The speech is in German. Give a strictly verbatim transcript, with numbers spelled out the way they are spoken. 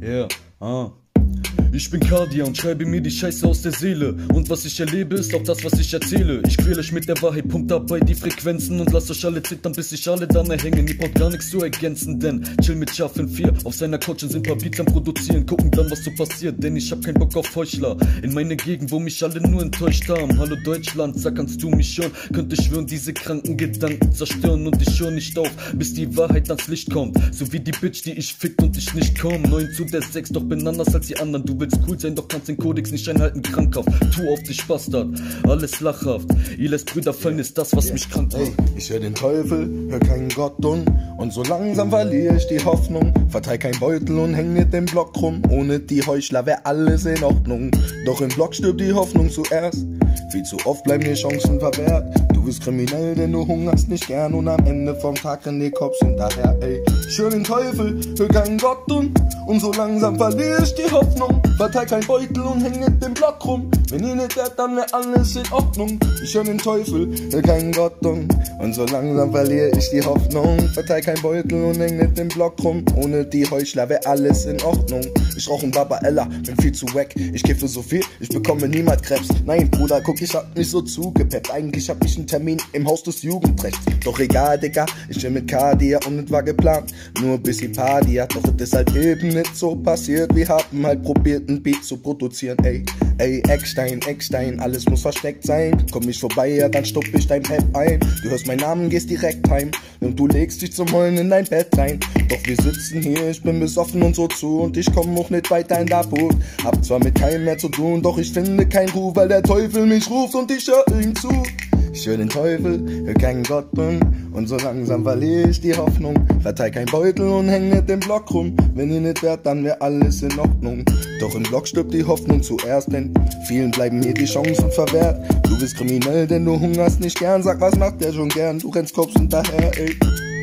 Yeah, ah. Ich bin Cardia und schreibe mir die Scheiße aus der Seele. Und was ich erlebe, ist auch das, was ich erzähle. Ich quäl euch mit der Wahrheit, pumpt dabei die Frequenzen und lasst euch alle zittern, bis sich alle da mehr hängen. Ihr braucht gar nichts zu ergänzen, denn chill mit Scharfen vier. Auf seiner Couch und sind paar Beats am Produzieren. Gucken dann, was so passiert, denn ich hab keinen Bock auf Heuchler. In meine Gegend, wo mich alle nur enttäuscht haben. Hallo Deutschland, sag, kannst du mich hören? Könnte schwören, diese kranken Gedanken zerstören. Und ich höre nicht auf, bis die Wahrheit ans Licht kommt. So wie die Bitch, die ich fickt und ich nicht komm. Neun zu der sechs, doch bin anders als die anderen. Du willst cool sein, doch kannst den Kodex nicht einhalten, krankhaft. Tu auf dich, Bastard, alles lachhaft. Ihr lässt Brüder fallen, ist das, was yeah. mich krank macht. Ey, ich hör den Teufel, hör keinen Gott und Und so langsam verliere ich die Hoffnung. Verteil kein Beutel und häng mit dem Block rum. Ohne die Heuchler wär alles in Ordnung. Doch im Block stirbt die Hoffnung zuerst. Viel zu oft bleiben dir Chancen verwehrt. Du bist kriminell, denn du hungerst nicht gern. Und am Ende vom Tag rennen die Cops hinterher, ey. Ich hör den Teufel, hör keinen Gott und Und so langsam verliere ich die Hoffnung. Verteil kein Beutel und häng mit dem Block rum. Wenn ihr nicht wärt, dann wär alles in Ordnung. Ich hör den Teufel, hör keinen Gott und Und so langsam verliere ich die Hoffnung. Verteil kein Beutel und häng mit dem Block rum. Ohne die Heuchler wär alles in Ordnung. Ich rauch ein Barbarella, bin viel zu wack. Ich kiffe so viel, ich bekomme niemals Krebs. Nein, Bruder, guck, ich hab nicht so zugepeppt. Eigentlich hab ich einen Termin im Haus des Jugendrechts. Doch egal, Digga, ich bin mit Cardia und es war geplant. Nur bis die Party hat, doch es ist halt eben nicht so passiert. Wir haben halt probiert, ein Beat zu produzieren, ey. Ey, Eckstein, Eckstein, alles muss versteckt sein. Komm nicht vorbei, ja, dann stopp ich dein Pep ein. Du hörst meinen Namen, gehst direkt heim. Und du legst dich zum Heulen in dein Bett rein. Doch wir sitzen hier, ich bin besoffen und so zu. Und ich komm auch nicht weiter in der Boot. Hab zwar mit keinem mehr zu tun, doch ich finde keinen Ruf, weil der Teufel mich ruft und ich hör ihm zu. Ich hör den Teufel, hör keinen Gott und Und so langsam verliere ich die Hoffnung. Verteil kein Beutel und häng mit dem Block rum. Wenn ihr nicht wärt, dann wär alles in Ordnung. Doch im Block stirbt die Hoffnung zuerst, denn vielen bleiben mir die Chancen verwehrt. Du bist kriminell, denn du hungerst nicht gern. Sag, was macht der schon gern? Du rennst Cops hinterher, ey.